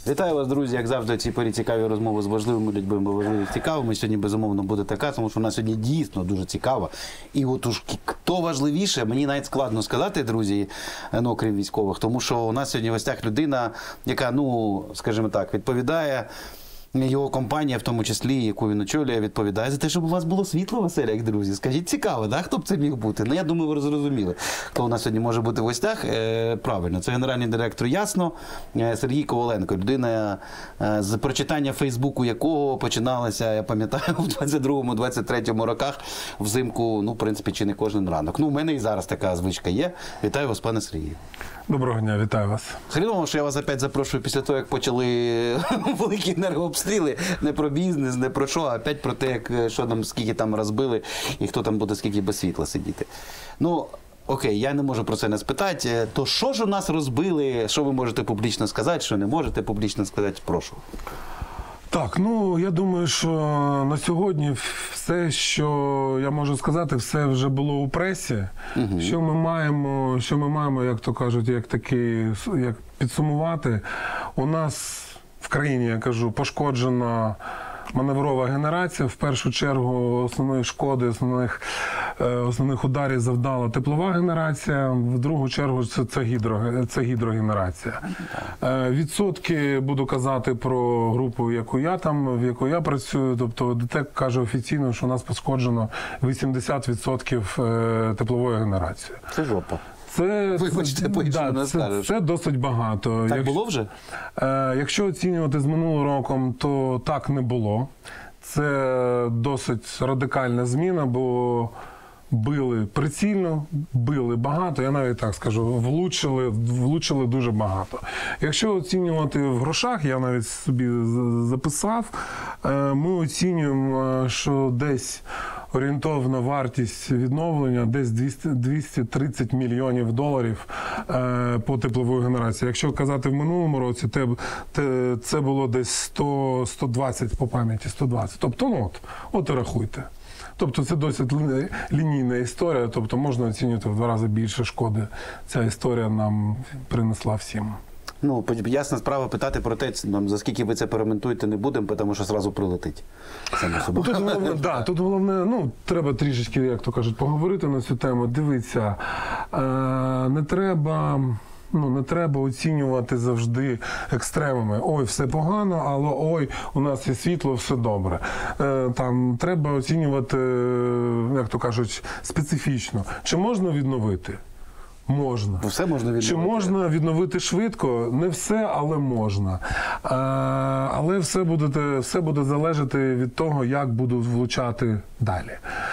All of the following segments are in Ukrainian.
Вітаю вас, друзі, як завжди, ці порі цікаві розмови з важливими людьми, бо важливі цікавими. Сьогодні, безумовно, буде така, тому що вона сьогодні дійсно дуже цікава. І от уж хто важливіше, мені навіть складно сказати, друзі, ну, окрім військових, тому що у нас сьогодні в гостях людина, яка, ну, скажімо так, відповідає, його компанія, в тому числі, яку він очолює, відповідає за те, щоб у вас було світло в оселях, друзі. Скажіть, цікаво, да? Хто б це міг бути? Ну, я думаю, ви зрозуміли, хто у нас сьогодні може бути в гостях. Правильно, це генеральний директор Ясно Сергій Коваленко. Людина, з прочитання Фейсбуку якого починалося, я пам'ятаю, в 22-23 роках взимку, ну, в принципі, чи не кожен ранок. Ну, у мене і зараз така звичка є. Вітаю вас, пане Сергію. Доброго дня, вітаю вас. Хріново, що я вас опять запрошую після того, як почали великі енергообстріли. Не про бізнес, не про що, а опять про те, як, що там, скільки там розбили і хто там буде скільки без світла сидіти. Ну, окей, я не можу про це не спитати. То що ж у нас розбили, що ви можете публічно сказати, що не можете публічно сказати, прошу. Так, ну, я думаю, що на сьогодні все, що я можу сказати, все вже було у пресі. Угу. Що ми маємо, як то кажуть, як підсумувати. У нас в країні, я кажу, пошкоджена маневрова генерація. В першу чергу основної шкоди, основних ударів завдала теплова генерація, в другу чергу це гідрогенерація. Відсотки буду казати про групу, в яку я працюю, тобто ДТЕК каже офіційно, що у нас пошкоджено 80% теплової генерації. Це жопа. Вибачте, це досить багато. Так було вже? Якщо оцінювати з минулого роком, то так не було. Це досить радикальна зміна, бо били прицільно, били багато, я навіть так скажу, влучили дуже багато. Якщо оцінювати в грошах, я навіть собі записав, ми оцінюємо, що десь орієнтовна вартість відновлення десь 230 мільйонів доларів по тепловій генерації. Якщо казати в минулому році, це було десь 120 по пам'яті, 120. Тобто, ну, от і рахуйте. Тобто це досить лінійна історія, тобто можна оцінювати в 2 рази більше шкоди. Ця історія нам принесла всім. Ну, ясна справа, питати про те, за скільки ви це перемонтуєте, не будемо, тому що одразу прилетить. Тут головне, ну, треба трішечки, як то кажуть, поговорити на цю тему. Дивіться, не треба оцінювати завжди екстремами. Ой, все погано, але ой, у нас є світло, все добре. Там треба оцінювати, як то кажуть, специфічно. Чи можна відновити? Можна. Все можна відновити. Чи можна відновити швидко? Не все, але можна. Але все буде залежати від того, як будуть влучати далі.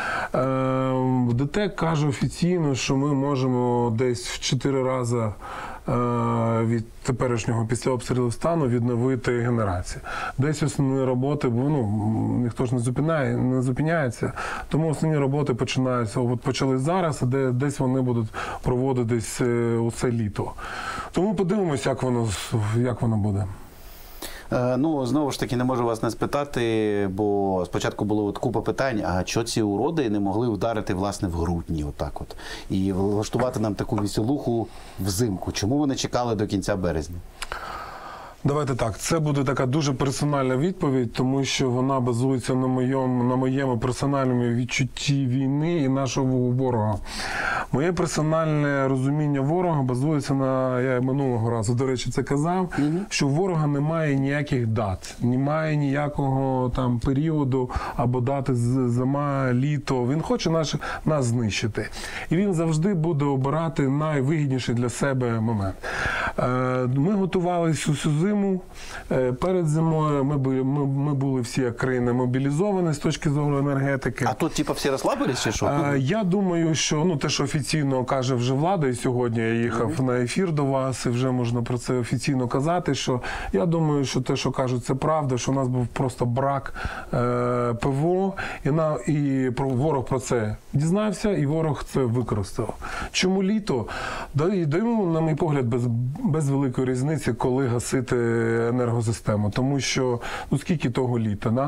ДТЕК каже офіційно, що ми можемо десь в 4 рази від теперішнього після обстрілу стану відновити генерацію. Десь основні роботи, ну, ніхто ж не зупиняється, тому основні роботи почали зараз, а десь вони будуть проводитись у це літо. Тому подивимось, як воно буде. Ну, знову ж таки, не можу вас не спитати, бо спочатку було купа питань, а чого ці уроди не могли вдарити, власне, в грудні, отак от, і влаштувати нам таку веселуху взимку? Чому вони чекали до кінця березня? Давайте так, це буде така дуже персональна відповідь, тому що вона базується на моєму персональному відчутті війни і нашого ворога. Моє персональне розуміння ворога базується на, я минулого разу, до речі, це казав, що у ворога немає ніяких дат, немає ніякого там періоду або дати зима, літо. Він хоче нас знищити. І він завжди буде обирати найвигідніший для себе момент. Ми готувалися усю зиму. Перед зимою ми були всі як країна мобілізовані з точки зору енергетики. А тут типу всі розслабились чи що? Я думаю, що те, що офіційно каже вже влада, і сьогодні я їхав на ефір до вас, і вже можна про це офіційно казати, що я думаю, що те, що кажуть, це правда, що у нас був просто брак ПВО, і ворог про це дізнався, і ворог це використав. Чому літо? Даємо, на мій погляд, без великої різниці, коли гасити енергосистему. Тому що, скільки того літа,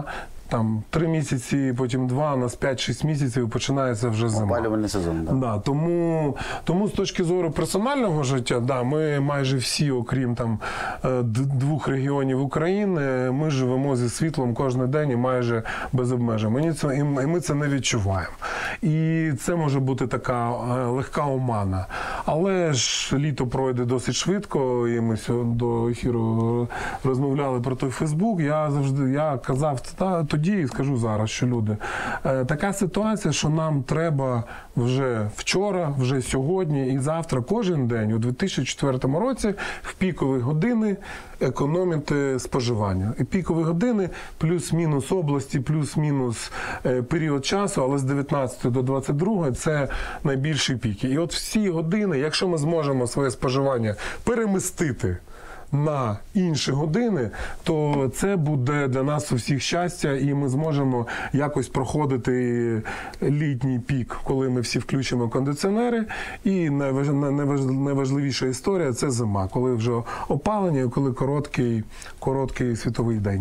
там 3 місяці, потім 2, у нас 5-6 місяців і починається вже зима. Опалювальний сезон, да. Да, тому з точки зору персонального життя, да, ми майже всі, окрім там 2 регіонів України, ми живемо зі світлом кожен день і майже без обмежень. І ми це не відчуваємо. І це може бути така легка омана. Але ж літо пройде досить швидко, і ми до ефіру розмовляли про той Фейсбук. Я казав тоді і скажу зараз, що люди, така ситуація, що нам треба вже вчора, вже сьогодні і завтра, кожен день у 2004 році в пікові години економити споживання. І пікові години плюс-мінус області, плюс-мінус період часу, але з 19 до 22 це найбільші піки. І от всі години, якщо ми зможемо своє споживання перемістити на інші години, то це буде для нас у всіх щастя, і ми зможемо якось проходити літній пік, коли ми всі включимо кондиціонери. І найважливіша історія – це зима, коли вже опалення і коли короткий світовий день.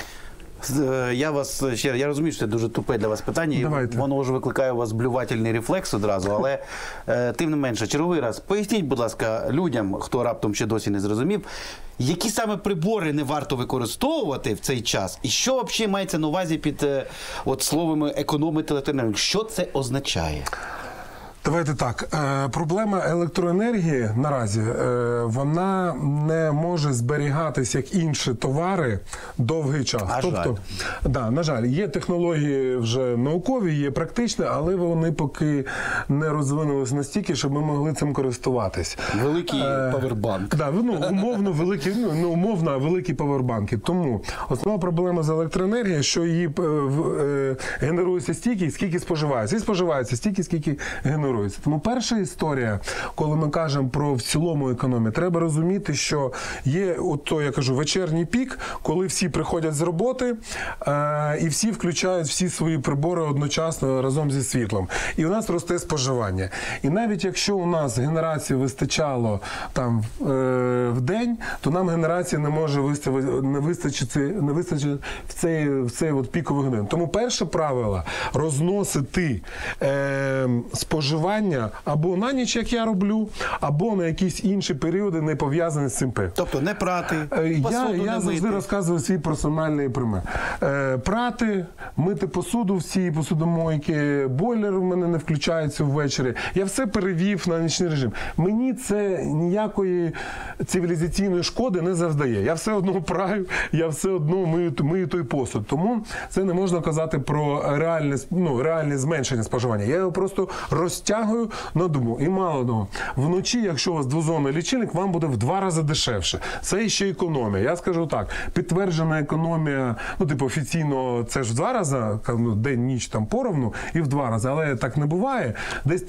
Я розумію, що це дуже тупе для вас питання, Давайте. і воно вже викликає у вас блювательний рефлекс одразу, але тим не менше, черговий раз, поясніть, будь ласка, людям, хто раптом ще досі не зрозумів, які саме прибори не варто використовувати в цей час, і що взагалі мається на увазі під словами економити електроенергію? Що це означає? Давайте так. Проблема електроенергії наразі, вона не може зберігатися, як інші товари, довгий час. На жаль, є технології вже наукові, є практичні, але вони поки не розвинулись настільки, щоб ми могли цим користуватись. Великий павербанк. Умовно великі павербанки. Тому основна проблема з електроенергією, що її генерується стільки, скільки споживається. І споживається стільки, скільки генерується. Тому перша історія, коли ми кажемо про в цілому економію, треба розуміти, що є, я кажу, вечірній пік, коли всі приходять з роботи і всі включають всі свої прибори одночасно разом зі світлом. І у нас росте споживання. І навіть якщо у нас генерації вистачало там в день, то нам генерація не може вистачити в цей піковий годин. Тому перше правило – розносити споживання або на ніч, як я роблю, або на якісь інші періоди, не пов'язані з цим. Тобто не прати, посуду не мити. Я завжди розказую свій персональний примір. Прати, мити посуду, всі посудомойки, бойлер в мене не включається ввечері. Я все перевів на нічний режим. Мені це ніякої цивілізаційної шкоди не завдає. Я все одно праю, я все одно мию той посуд. Тому це не можна казати про реальне зменшення споживання. Я його просто розтягую на добу. І мало того, вночі, якщо у вас двозонний лічильник, вам буде в 2 рази дешевше. Це ще економія. Я скажу так, підтверджена економія, офіційно це ж в 2 рази, день-ніч там поровну, і в 2 рази, але так не буває. Десь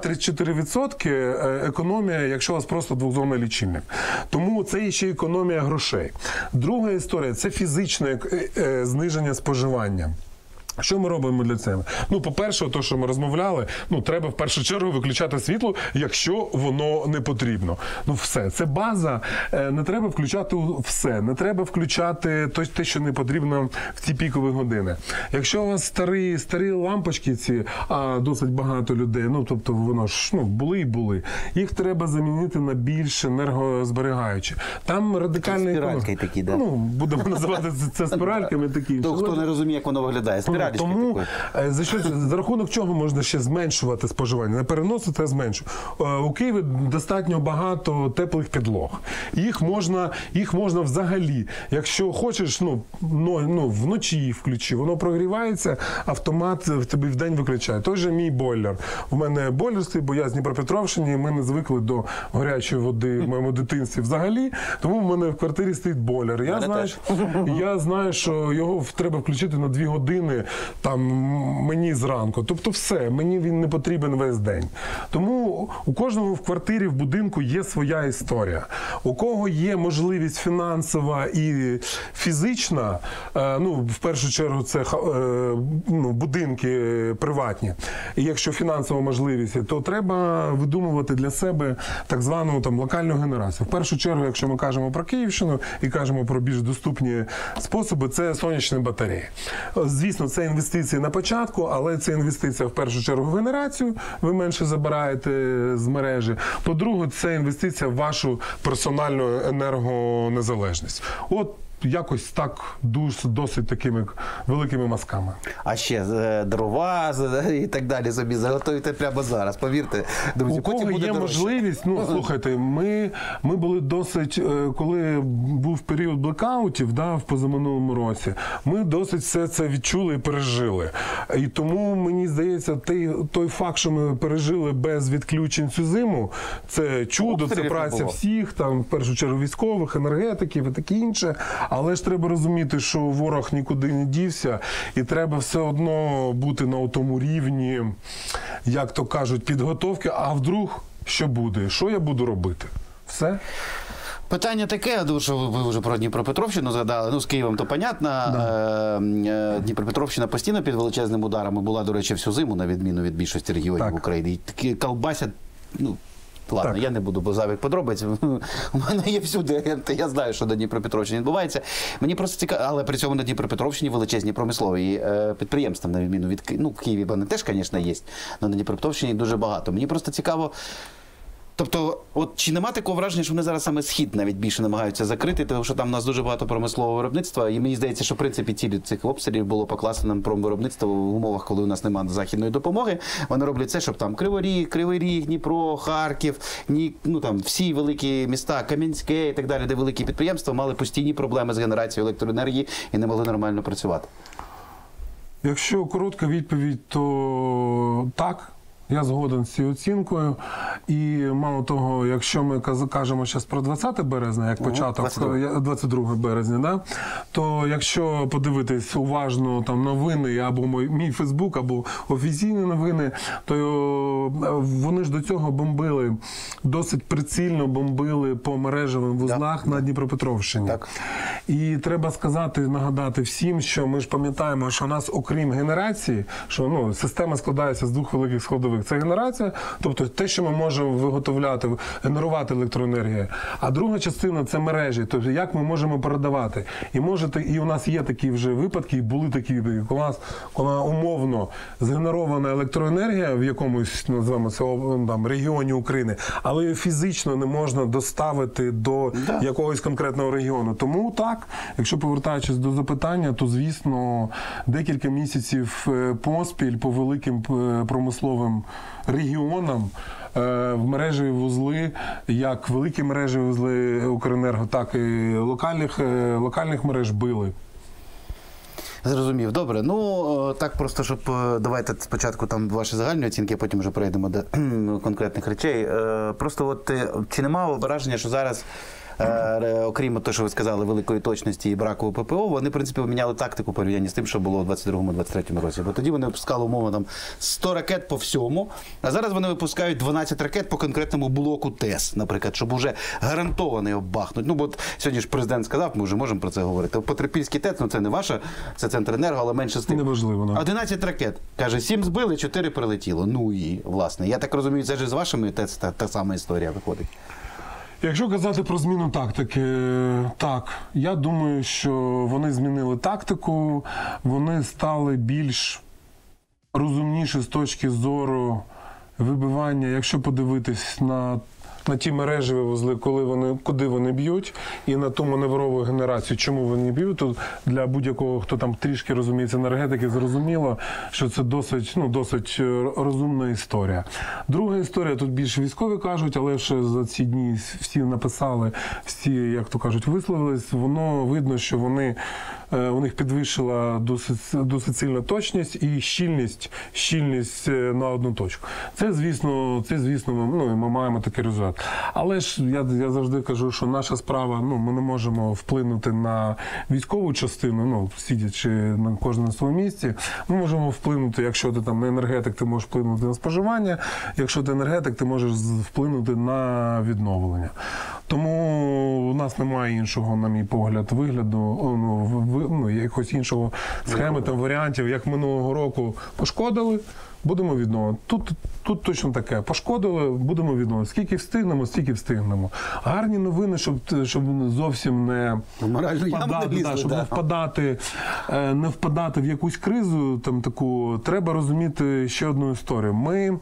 32-34% економія, якщо у вас просто двозонний лічильник. Тому це ще економія грошей. Друга історія – це фізичне зниження споживання. Що ми робимо для цього? По-перше, то, що ми розмовляли, треба в першу чергу виключати світло, якщо воно не потрібно. Все. Це база. Не треба включати все. Не треба включати те, що не потрібно в ці пікові години. Якщо у вас старі лампочки ці, а досить багато людей, тобто воно ж, були, їх треба замінити на більш енергозберігаючі. Там радикальний... Спіральки такі, да? Будемо називати це спіральками такі. Хто не розуміє, як воно виглядає. Тому за рахунок чого можна ще зменшувати споживання? Не переносити, а зменшувати. У Києві достатньо багато теплих підлог. Їх можна взагалі, якщо хочеш, вночі включи, воно прогрівається, автомат в тебе вдень виключає. Той же мій бойлер. У мене бойлер стоїть, бо я з Дніпропетровщини, ми не звикли до гарячої води в моєму дитинстві взагалі, тому в мене в квартирі стоїть бойлер. Я знаю, що його треба включити на 2 години, там мені зранку. Тобто все, мені він не потрібен весь день. Тому у кожного в квартирі, в будинку є своя історія. У кого є можливість фінансова і фізична, в першу чергу це будинки приватні. І якщо фінансова можливість, то треба видумувати для себе так звану локальну генерацію. В першу чергу, якщо ми кажемо про Київщину і кажемо про більш доступні способи, це сонячні батареї. Звісно, це інвестиції на початку, але це інвестиція в першу чергу в генерацію, ви менше забираєте з мережі. По-друге, це інвестиція в вашу персональну енергонезалежність. От якось так, досить такими великими мазками. А ще дрова і так далі собі заготуйте прямо зараз, повірте, друзі. У кого є можливість, слухайте, ми були досить, коли був період блекаутів, в позаминулому році, ми досить все це відчули і пережили. І тому, мені здається, той факт, що ми пережили без відключень цю зиму, це чудо, це праця всіх, в першу чергу військових, енергетиків і таке інше. Але ж треба розуміти, що ворог нікуди не дівся, і треба все одно бути на тому рівні, як то кажуть, підготовки. А вдруг що буде? Що я буду робити? Все? Питання таке, що ви вже про Дніпропетровщину згадали. З Києвом то понятно. Да. Дніпропетровщина постійно під величезним ударами була, до речі, всю зиму, на відміну від більшості регіонів України. І такі колбасять, ладно, так. Я не буду, бо зайвих подробиць. У мене є всюди агенти, я знаю, що на Дніпропетровщині відбувається. Мені просто цікаво, але при цьому на Дніпропетровщині величезні промислові підприємства, на відміну від в Києві вони теж, звісно, є, але на Дніпропетровщині дуже багато. Мені просто цікаво, тобто, чи нема такого враження, що вони зараз саме Схід навіть більше намагаються закрити, тому що там у нас дуже багато промислового виробництва, і мені здається, що в принципі ціль цих обстрілів було покласти на промвиробництво в умовах, коли у нас немає західної допомоги. Вони роблять це, щоб там Кривий Ріг, Дніпро, Харків, всі великі міста, Кам'янське і так далі, де великі підприємства мали постійні проблеми з генерацією електроенергії і не могли нормально працювати. Якщо коротка відповідь, то так. Я згоден з цією оцінкою. І мало того, якщо ми кажемо зараз про 20 березня, як початок, 22 березня, то якщо подивитись уважно новини або мій Фейсбук, або офіційні новини, то вони ж до цього бомбили, досить прицільно бомбили по мережевим вузлах на Дніпропетровщині. Так. І треба нагадати всім, що ми ж пам'ятаємо, що у нас, окрім генерації, що система складається з двох великих складових. Це генерація, тобто те, що ми можемо виготовляти, генерувати електроенергію. А друга частина – це мережі, тобто як ми можемо передавати. І у нас є такі вже випадки, і були такі, коли умовно згенерована електроенергія в якомусь, називаємо це, регіоні України, але її фізично не можна доставити до якогось конкретного регіону. Тому так, якщо повертаючись до запитання, то, звісно, декілька місяців поспіль по великим промисловим регіонам в мережеві вузли, як великі мережеві вузли Укренерго, так і локальних мереж били. Зрозумів. Добре. Так просто, щоб давайте спочатку ваші загальні оцінки, а потім вже перейдемо до конкретних речей. Просто чи немає враження, що зараз, окрім того, що ви сказали, великої точності і браку ППО, вони, в принципі, поміняли тактику порівняння з тим, що було у 22-23 році. Бо тоді вони випускали, умовно, 100 ракет по всьому, а зараз вони випускають 12 ракет по конкретному блоку ТЕС, наприклад, щоб уже гарантований оббахнуть. Бо сьогодні ж президент сказав, ми вже можемо про це говорити. Потрипільський ТЕЦ, це не ваша, це Центренерго, але менше з тим. Неважливо. 11 ракет. Каже, 7 збили, 4 прилетіло. Власне, я так розумію, це ж з вашими ТЕЦ та сама історія виходить. Якщо казати про зміну тактики, так, я думаю, що вони змінили тактику, вони стали більш розумніші з точки зору вибивання, якщо подивитись на ті мережеві вузли, куди вони б'ють, і на ту маневрову генерацію, чому вони б'ють, то для будь-якого, хто там трішки розуміється енергетики, зрозуміло, що це досить розумна історія. Друга історія, тут більше військові кажуть, але ще за ці дні всі написали, всі, як то кажуть, висловились, воно видно, що вони у них підвищила досить сильна точність і щільність на одну точку. Це, звісно, ми маємо такий результат. Але ж я завжди кажу, що наша справа, ми не можемо вплинути на військову частину, сидячи на кожному своєму місці. Ми можемо вплинути, якщо ти там не енергетик, ти можеш вплинути на споживання, якщо ти енергетик, ти можеш вплинути на відновлення. Тому у нас немає іншого, на мій погляд, вигляду, якогось іншого схеми, там, варіантів, як минулого року пошкодили, будемо відновлювати. Тут точно таке. Пошкодили, будемо відновлювати. Скільки встигнемо, стільки встигнемо. Гарні новини, щоб зовсім не впадати в якусь кризу, там таку, треба розуміти ще одну історію. Ми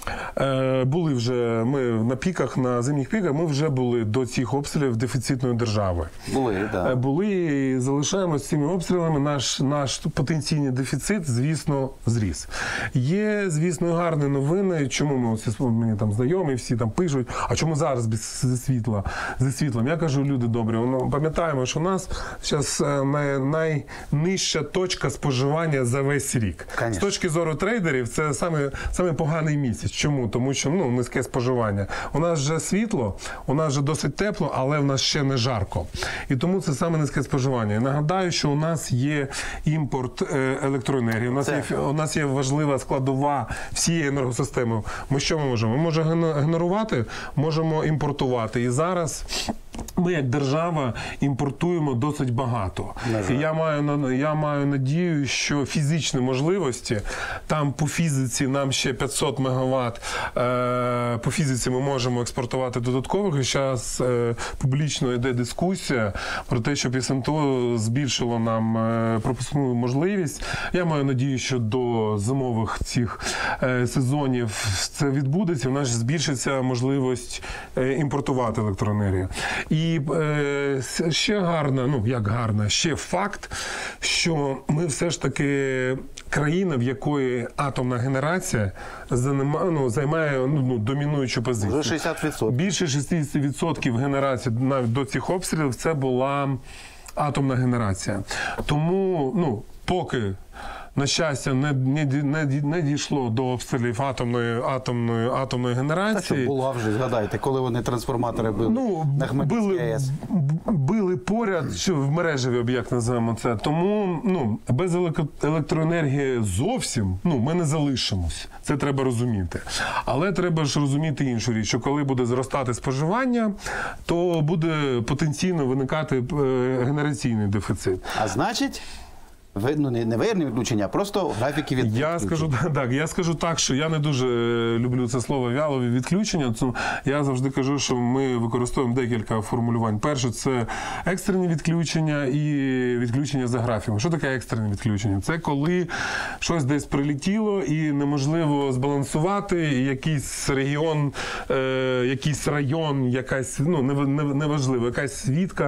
на піках, на зимніх піках, ми вже були до цих обстрілів дефіцитної держави. Були і залишаємося з цими обстрілами. Наш потенційний дефіцит, звісно, зріс. Є, звісно, гарні новини. Чому мені там знайомі, всі там пишуть, а чому зараз зі світлом? Я кажу, люди добрі, пам'ятаємо, що у нас зараз найнижча точка споживання за весь рік. Конечно. З точки зору трейдерів, це саме поганий місяць. Чому? Тому що низьке споживання. У нас вже світло, у нас вже досить тепло, але в нас ще не жарко. І тому це саме низьке споживання. І нагадаю, що у нас є імпорт електроенергії, у нас є важлива складова всієї енергосистеми. Ми що ми можемо? Ми можемо генерувати, можемо імпортувати. І зараз ми, як держава, імпортуємо досить багато. І я маю надію, що фізичні можливості, там по фізиці нам ще 500 МВт, по фізиці ми можемо експортувати додаткових. І зараз публічно йде дискусія про те, щоб СМТО збільшило нам пропускну можливість. Я маю надію, що до зимових цих сезонів це відбудеться, у нас збільшиться можливість імпортувати електроенергію. І ще ще факт, що ми все ж таки країна, в якої атомна генерація займає домінуючу позицію. Вже 60%. Більше 60% генерації навіть до цих обстрілів це була атомна генерація. Тому, поки на щастя, не дійшло до обстрілів атомної генерації. Що була вже, згадайте, коли вони трансформатори били на Хмельницькій АЕС. Били поряд, що в мережевий об'єкт називаємо це. Тому без електроенергії зовсім ми не залишимось. Це треба розуміти. Але треба ж розуміти іншу річ, що коли буде зростати споживання, то буде потенційно виникати генераційний дефіцит. А значить, не виявне відключення, а просто графіки відключення. Я скажу так, що я не дуже люблю це слово вялові відключення. Я завжди кажу, що ми використовуємо декілька формулювань. Перше – це екстрені відключення і відключення за графіком. Що таке екстрене відключення? Це коли щось десь прилетіло і неможливо збалансувати, і якийсь район, неважливо, якась свідка,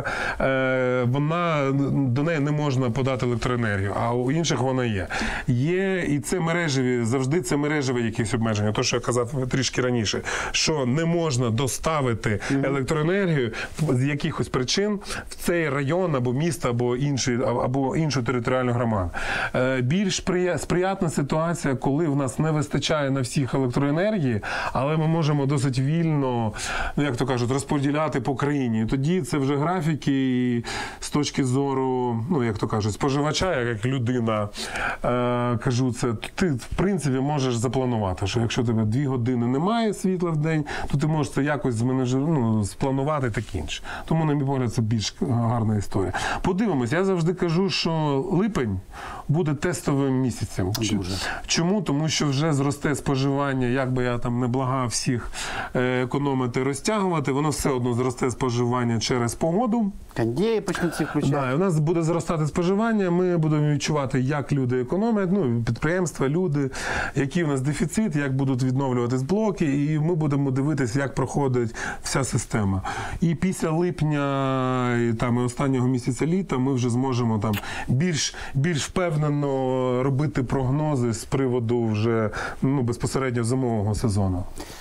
до неї не можна подати електроенергію. А у інших вона є. І це завжди це мережеві якісь обмеження. То, що я казав трішки раніше, що не можна доставити електроенергію з якихось причин в цей район або місто, або іншу територіальну громаду. Більш сприятна ситуація, коли в нас не вистачає на всіх електроенергії, але ми можемо досить вільно, розподіляти по країні. І тоді це вже графіки з точки зору, споживача, як людина, кажу це, ти, в принципі, можеш запланувати, що якщо тебе 2 години немає світла в день, то ти можеш це якось спланувати так інше. Тому, на мій погляд, це більш гарна історія. Подивимось, я завжди кажу, що липень буде тестовим місяцем. Чому? Тому що вже зросте споживання, як би я там не благав всіх економити, розтягувати, воно все одно зросте споживання через погоду. Кондеї почнуть включати. У нас буде зростати споживання, ми будемо відчувати, як люди економять, підприємства, люди, який у нас дефіцит, як будуть відновлюватись блоки, і ми будемо дивитися, як проходить вся система. І після липня і останнього місяця літа ми вже зможемо більш впевнено робити прогнози з приводу вже безпосередньо зимового сезону.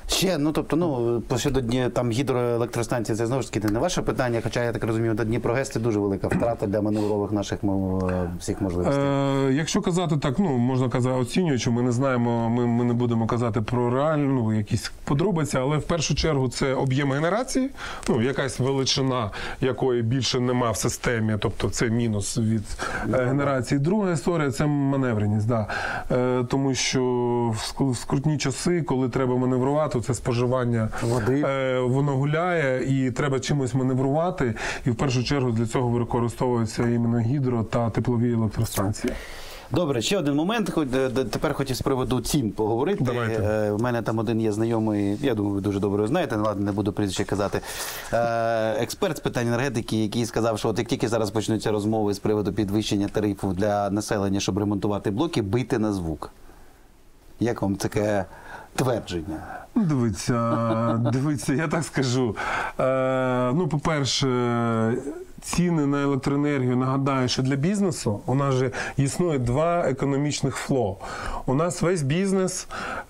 Ще, щодо там гідроелектростанції, це знову ж таки не ваше питання, хоча, я так розумію, Дніпрогес – це дуже велика втрата для маневрових наших всіх можливостей. Якщо казати так, можна казати оцінюючи, ми не знаємо, ми не будемо казати про реальну якісь подробиці, але в першу чергу це об'єм генерації, якась величина, якої більше нема в системі, тобто це мінус від генерації. Друга історія – це маневреність, да. Тому що в скрутні часи, коли треба маневрувати, це споживання води, воно гуляє і треба чимось маневрувати. І в першу чергу для цього використовуються іменно гідро та теплові електростанції. Добре, ще один момент. Тепер хотів з приводу цін поговорити. Давайте. У мене там один є знайомий, я думаю, ви дуже добре його знаєте, ладно, не буду прізвище казати. Експерт з питань енергетики, який сказав, що от як тільки зараз почнуться розмови з приводу підвищення тарифів для населення, щоб ремонтувати блоки, бийте на звук. Як вам таке твердження? Дивіться, я так скажу. По-перше, ціни на електроенергію, нагадаю, що для бізнесу у нас же існує два економічних фло. У нас весь бізнес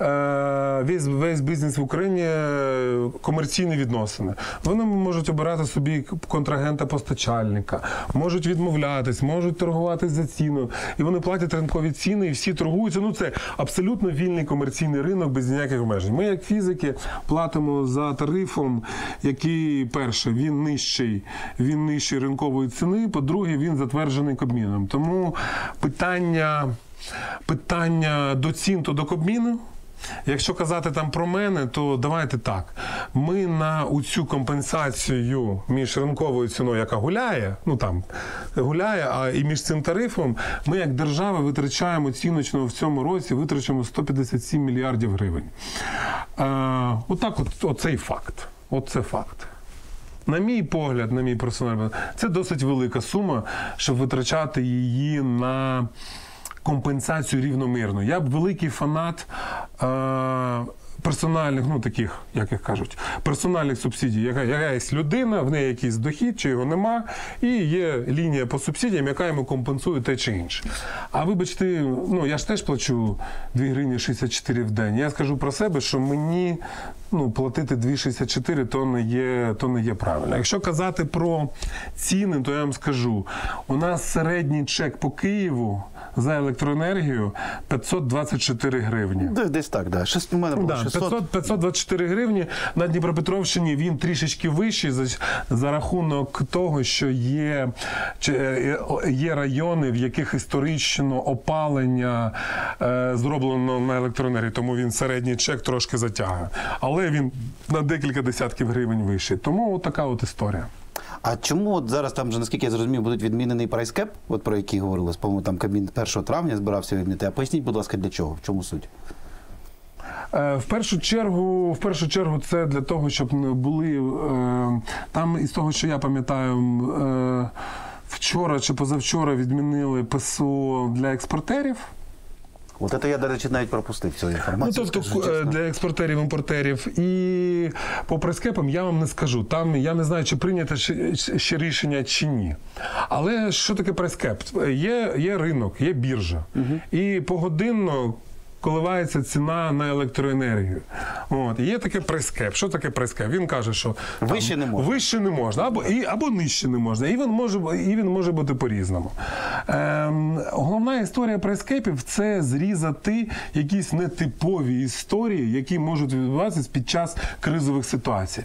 в Україні комерційні відносини. Вони можуть обирати собі контрагента-постачальника, можуть відмовлятись, можуть торгуватись за ціну. І вони платять ринкові ціни, і всі торгуються. Це абсолютно вільний комерційний ринок без ніяких обмежень. Ми, як фізики, платимо за тарифом, який, перше, він нижчий ринкової ціни, по-друге, він затверджений Кабміном. Тому питання до цін, то до Кабміну. Якщо казати там про мене, то давайте так. Ми на цю компенсацію між ринковою ціною, яка гуляє, і між цим тарифом, ми як держава витрачаємо оціночно в цьому році, витрачаємо 157 мільярдів гривень. Оцей факт. Оце факт. На мій погляд, на мій персональний, це досить велика сума, щоб витрачати її на компенсацію рівномірно. Я б великий фанат персональних, таких, як їх кажуть, персональних субсидій. Яка є людина, в неї якийсь дохід, чи його нема, і є лінія по субсидіям, яка йому компенсує те чи інше. А вибачте, я ж теж плачу 2 гривні 64 в день. Я скажу про себе, що мені платити 2,64 то не є правильно. Якщо казати про ціни, то я вам скажу, у нас середній чек по Києву за електроенергію 524 гривні. Десь так, да. У мене було 600. 524 гривні. На Дніпропетровщині він трішечки вищий за рахунок того, що є райони, в яких історично опалення зроблено на електроенергії, тому він середній чек трошки затягує. Але він на декілька десятків гривень вищий. Тому така історія. А чому зараз там, наскільки я зрозумів, будуть відмінений прайскеп, про який говорилось, по-моєму, там Кабмін 1 травня збирався відмінити. А поясніть, будь ласка, для чого? В чому суть? В першу чергу це для того, щоб були там, із того, що я пам'ятаю, вчора чи позавчора відмінили ПСО для експортерів. Це я, до речі, навіть пропустив цю інформацію. Для експортерів-імпортерів. І по прайскепам я вам не скажу. Там я не знаю, чи прийнято ще рішення, чи ні. Але що таке прайскеп? Є ринок, є біржа. І погодинно коливається ціна на електроенергію. Є таке прайскеп. Що таке прайскеп? Він каже, що вище не можна, або нижче не можна. І він може бути по-різному. Головна історія прайскепів – це зрізати якісь нетипові історії, які можуть відбуватися під час кризових ситуацій.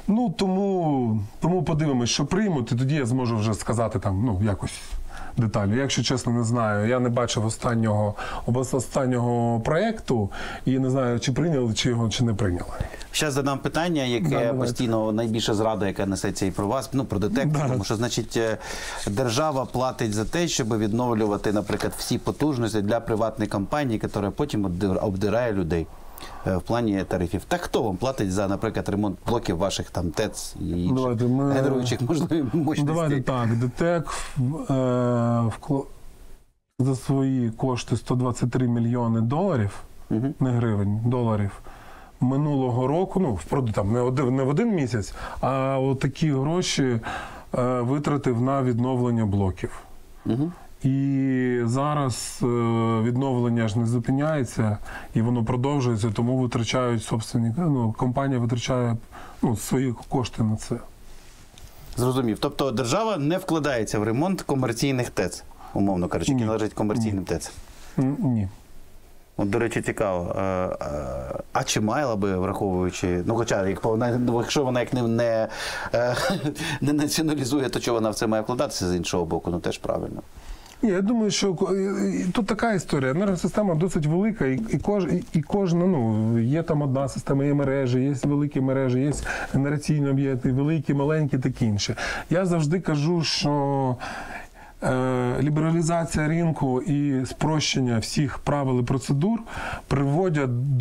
Тому подивимось, що приймуть, і тоді я зможу вже сказати якось деталі. Якщо чесно, не знаю. Я не бачив останнього проєкту і не знаю, чи прийняли, чи не прийняли. Зараз задам питання, яке постійно найбільша зрада, яка несеться і про вас, про ДТЕК, тому що, держава платить за те, щоб відновлювати, наприклад, всі потужності для приватної компанії, яка потім обдирає людей в плані тарифів. Так хто вам платить за, наприклад, ремонт блоків ваших ТЕЦ і інших генеруючих мощностей? Давайте так. ДТЕК за свої кошти 123 мільйони доларів, не гривень, доларів, минулого року, не в один місяць, а такі гроші витратив на відновлення блоків. І зараз відновлення ж не зупиняється, і воно продовжується, тому витрачають собственні, компанія витрачає свої кошти на це. Зрозумів. Тобто держава не вкладається в ремонт комерційних ТЕЦ, умовно кажучи, які належать комерційним ТЕЦ? Ні. От, до речі, цікаво. А чи мала би, враховуючи, хоча, якщо вона як не націоналізує, то чого вона в це має вкладатися з іншого боку, теж правильно. Ні, я думаю, що тут така історія. Енергосистема досить велика, і кожна, є там одна система, є мережі, є великі мережі, є генераційні об'єкти, великі, маленькі, такі інші. Я завжди кажу, що лібералізація ринку і спрощення всіх правил і процедур приводять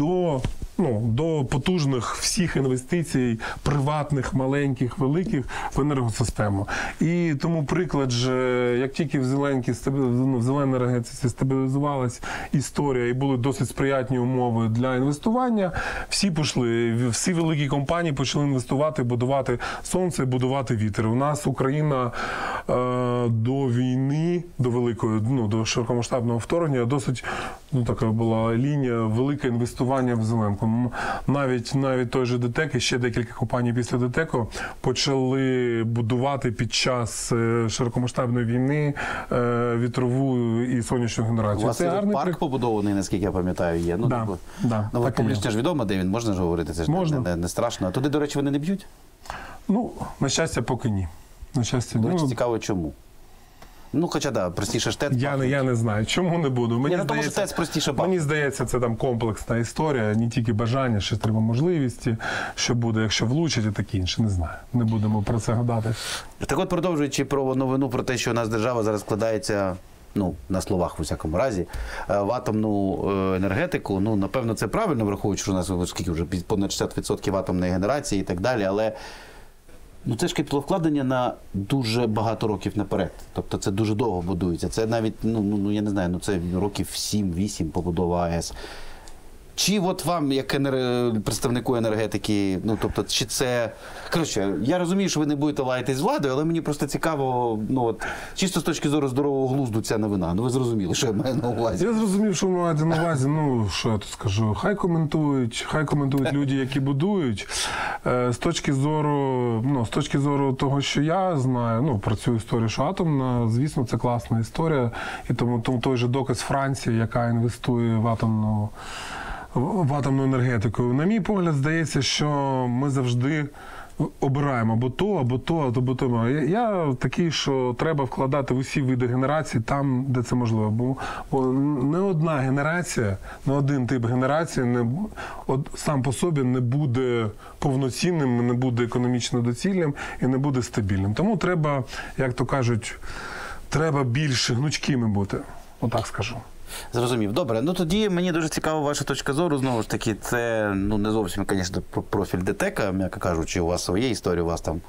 до потужних всіх інвестицій, приватних, маленьких, великих, в енергосистему. І тому приклад же, як тільки в зеленій енергетиці стабілізувалась історія і були досить сприятні умови для інвестування, всі великі компанії почали інвестувати, будувати сонце, будувати вітер. У нас Україна до війни, до великої, до широкомасштабного вторгнення досить така була лінія, велике інвестування в зеленку. Навіть той же ДТЕК і ще декілька компаній після ДТЕКу почали будувати під час широкомасштабної війни вітрову і сонячну генерацію. У вас це парк побудований, наскільки я пам'ятаю, є. Публічно ж відомо, де він, можна ж говорити, це ж не страшно. А туди, до речі, вони не б'ють? На щастя, поки ні. До речі, цікаво, чому? Хоча, простіше ж ТЕЦ. Я не знаю, чому не буду. Мені здається, це там комплексна історія, не тільки бажання, ще треба можливості, що буде, якщо влучить і таке інше. Не знаю. Не будемо про це гадати. Так от, продовжуючи про новину про те, що у нас держава зараз складається, на словах, у всякому разі, в атомну енергетику, напевно, це правильно, враховуючи, що у нас скільки вже понад 60% атомної генерації і так далі, але це ж капіталовкладення на дуже багато років наперед. Тобто це дуже довго будується. Це навіть, я не знаю, це років 7-8 побудова АЕС. Чи от вам, як представнику енергетики, чи це... Коротше, я розумію, що ви не будете лаятись з владою, але мені просто цікаво, чисто з точки зору здорового глузду ця новина. Ви зрозуміли, що я маю на увазі. Я зрозумів, що ви маєте на увазі, що я тут скажу. Хай коментують люди, які будують. З точки зору того, що я знаю, про цю історію, що атомна, звісно, це класна історія. І тому той же доказ Франції, яка інвестує в атомну енергетику. На мій погляд, здається, що ми завжди обираємо або то. Я такий, що треба вкладати в усі види генерації там, де це можливо. Бо не одна генерація, не один тип генерації сам по собі не буде повноцінним, не буде економічно доцільним і не буде стабільним. Тому треба, як то кажуть, треба більш гнучкими бути. Отак скажу. Зрозумів. Добре. Тоді мені дуже цікава ваша точка зору. Знову ж таки, це не зовсім, звісно, профіль ДТЕКа, м'яко кажучи, у вас своє історія, у вас там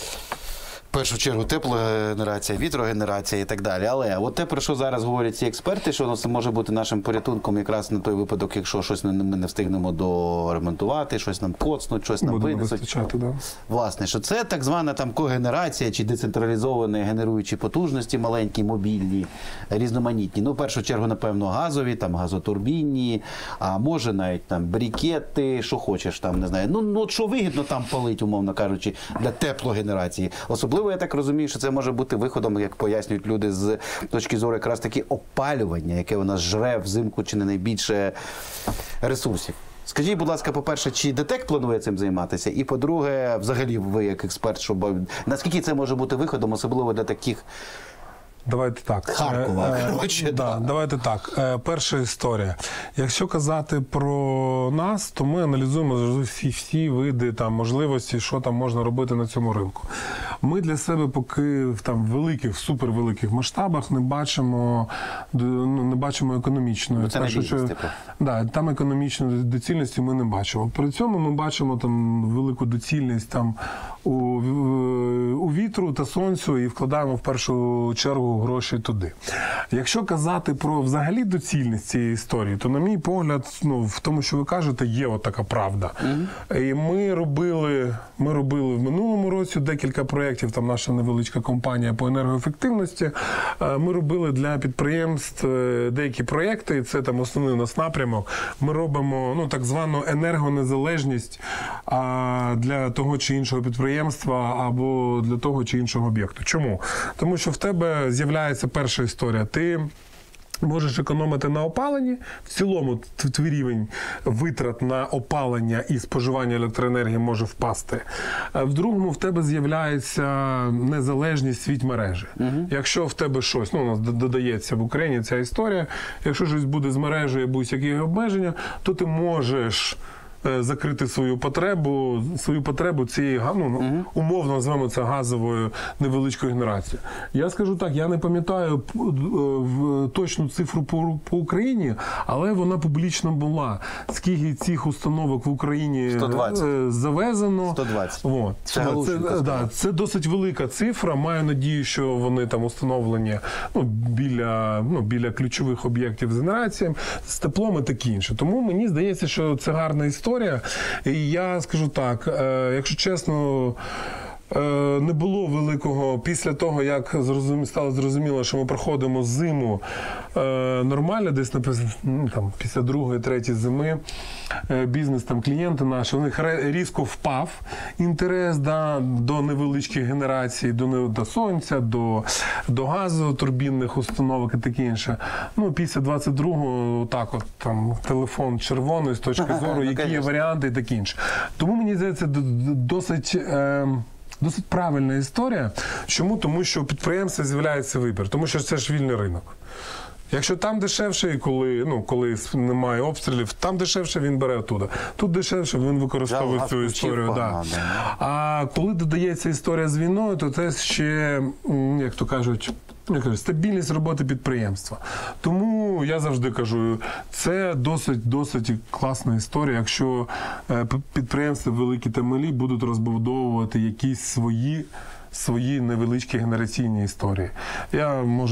в першу чергу теплогенерація, вітрогенерація і так далі. Але от те, про що зараз говорять ці експерти, що це може бути нашим порятунком якраз на той випадок, якщо щось ми не встигнемо доремонтувати, щось нам коцнуть, щось нам винесуть. Власне, що це так звана там когенерація чи децентралізовані генеруючі потужності, маленькі, мобільні, різноманітні. В першу чергу, напевно, газові, там газотурбінні, а може навіть там брикети, що хочеш там, не знаю. Що вигідно там палить, умовно кажучи, для теплогенерації. Особливо, я так розумію, що це може бути виходом, як пояснюють люди з точки зору якраз таки опалювання, яке у нас жре взимку чи не найбільше ресурсів. Скажіть, будь ласка, по-перше, чи ДТЕК планує цим займатися? І, по-друге, взагалі ви як експерт, наскільки це може бути виходом, особливо для таких Давайте так. Харкова, коротше. Давайте так. Перша історія. Якщо казати про нас, то ми аналізуємо всі види можливості, що там можна робити на цьому ринку. Ми для себе поки в великих, супервеликих масштабах не бачимо економічної. Це не бізнес, там економічної доцільності ми не бачимо. При цьому ми бачимо велику доцільність у у вітру та сонцю і вкладаємо в першу чергу гроші туди. Якщо казати про взагалі доцільність цієї історії, то, на мій погляд, в тому, що ви кажете, є от така правда. І ми робили в минулому році декілька проєктів, там наша невеличка компанія по енергоефективності. Ми робили для підприємств деякі проєкти, і це там основний у нас напрямок. Ми робимо так звану енергонезалежність для того чи іншого підприємства або для того чи іншого об'єкту. Чому? Тому що в тебе з'являється перша історія. Ти можеш економити на опаленні. В цілому твій рівень витрат на опалення і споживання електроенергії може впасти. В другому в тебе з'являється незалежність від мережі. Якщо в тебе щось, у нас додається в Україні ця історія, якщо щось буде з мережею, будь-які обмеження, то ти можеш закрити свою потребу цієї, умовно називаємо це газовою невеличкою генерацією. Я скажу так, я не пам'ятаю точну цифру по Україні, але вона публічно була. Скільки цих установок в Україні 120. Завезено. 120. От. Це досить велика цифра. Маю надію, що вони там установлені біля ключових об'єктів з генерацією, з теплом і таке інше. Тому мені здається, що це гарна історія. І я скажу так, якщо чесно, не було великого, після того, як стало зрозуміло, що ми проходимо зиму нормально, десь після другої, третьої зими, бізнес, клієнти наші, у них різко впав інтерес до невеличких генерацій, до сонця, до газотурбінних установок і таке інше. Після 22-го, телефон червоний з точки зору, які є варіанти і таке інше. Тому, мені здається, досить правильна історія. Чому? Тому що у підприємства з'являється вибір. Тому що це ж вільний ринок. Якщо там дешевше, і коли немає обстрілів, там дешевше, він бере оттуда. Тут дешевше, він використовує цю історію. А коли додається історія з війною, то це ще, як то кажуть, стабільність роботи підприємства. Тому я завжди кажу, це досить класна історія, якщо підприємства великі та малі будуть розбудовувати якісь свої невеличкі генераційні історії. Я можу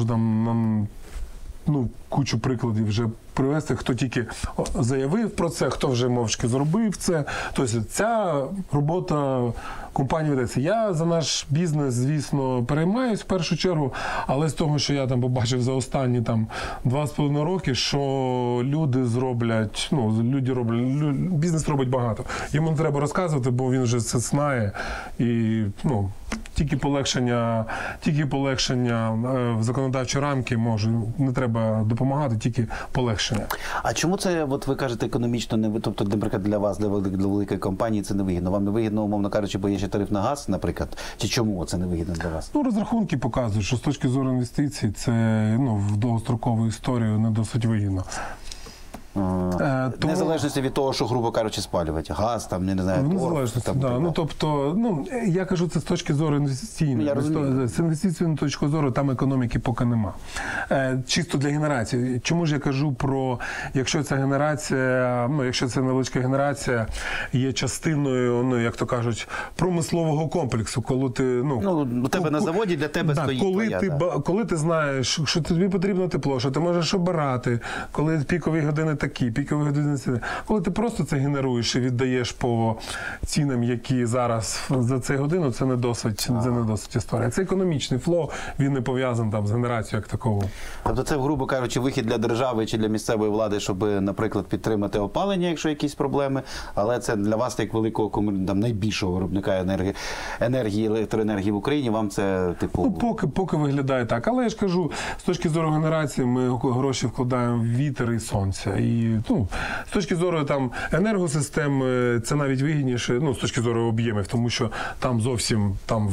кучу прикладів вже привести, хто тільки заявив про це, хто вже мовчки зробив це. Тобто ця робота компанії ведеться. Я за наш бізнес, звісно, переймаюсь в першу чергу, але з того, що я побачив за останні 2,5 роки, що люди зроблять, бізнес робить багато. Йому не треба розказувати, бо він вже це знає. І, тільки полегшення в законодавчі рамки не треба допомагати, тільки полегшення. А чому це, ви кажете, економічно не, тобто, наприклад, для вас, для великої компанії це не вигідно? Вам не вигідно, умовно кажучи, бо є ще тариф на газ, наприклад? Чи чому це не вигідно для вас? Розрахунки показують, що з точки зору інвестицій це в довгострокову історію не досить вигідно. Незалежності від того, що, грубо кажучи, спалювати. Газ, незалежності, я кажу це з точки зору інвестиційної. З інвестиційної точки зору там економіки поки нема. Чисто для генерації. Чому ж я кажу якщо ця генерація, якщо це невеличка генерація є частиною, як то кажуть, промислового комплексу, коли ти, у тебе на заводі для тебе стоїть коли ти знаєш, що тобі потрібно тепло, що ти можеш обирати, коли пікові години пікові години ціни. Коли ти просто це генеруєш і віддаєш по цінам, які зараз за цю годину, це не досить історія. Це економічний флоу, він не пов'язаний з генерацією як такого. Тобто це, грубо кажучи, вихід для держави чи для місцевої влади, щоб, наприклад, підтримати опалення, якщо якісь проблеми, але це для вас, як великого, найбільшого виробника електроенергії в Україні, вам це, Поки виглядає так. Але я ж кажу, з точки зору генерації ми гроші вкладаємо в вітер і сонце. І, з точки зору енергосистем це навіть вигідніше, з точки зору об'ємів, тому що там зовсім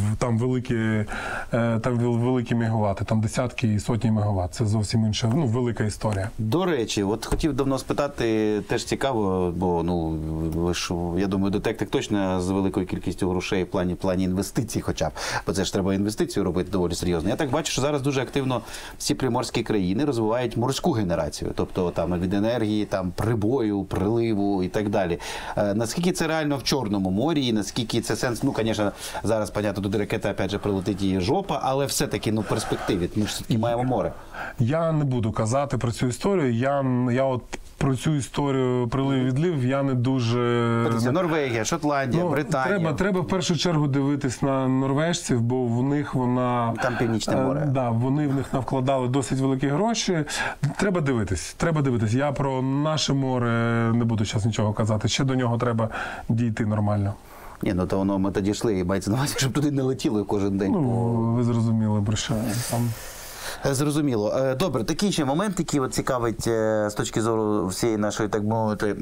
великі мегавати, там десятки і сотні мегават. Це зовсім інша, велика історія. До речі, хотів давно спитати, теж цікаво, бо, ви ж, я думаю, Детектик точно з великою кількістю грошей в плані інвестицій хоча б, бо це ж треба інвестицію робити доволі серйозно. Я так бачу, що зараз дуже активно всі приморські країни розвивають морську генерацію, тобто від енергії стадії там прибою, приливу і так далі. Наскільки це реально в Чорному морі, і наскільки це сенс, ну, звісно, зараз, понятно, туди ракета, опять же, прилетить її жопа, але все-таки, ну, в перспективі, ми ж все-таки маємо море. Я не буду казати про цю історію, я от про цю історію прилив-відлив я не дуже... Це Норвегія, Шотландія, Британія. Треба в першу чергу дивитись на норвежців, бо в них вона... Там Північне море. Да, вони в них навкладали досить великі гроші. Треба дивитись. Я про наше море не буду зараз нічого казати. Ще до нього треба дійти нормально. Ні, ну то воно ми тоді йшли, і мається на увазі, щоб туди не летіли кожен день. Ви зрозуміли, Бриша. Зрозуміло. Добре, такий ще момент, який от цікавить з точки зору всієї нашої, так мовити.